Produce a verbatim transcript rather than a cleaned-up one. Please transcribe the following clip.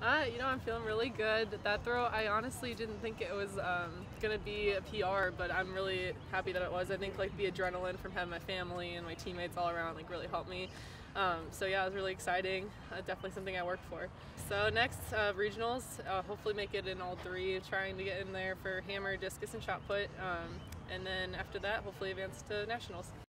Uh, you know, I'm feeling really good. That throw, I honestly didn't think it was um, going to be a P R, but I'm really happy that it was. I think like the adrenaline from having my family and my teammates all around like really helped me. Um, so yeah, it was really exciting. Uh, definitely something I worked for. So next, uh, regionals, uh, hopefully make it in all three, trying to get in there for hammer, discus, and shot put. Um, and then after that, hopefully advance to nationals.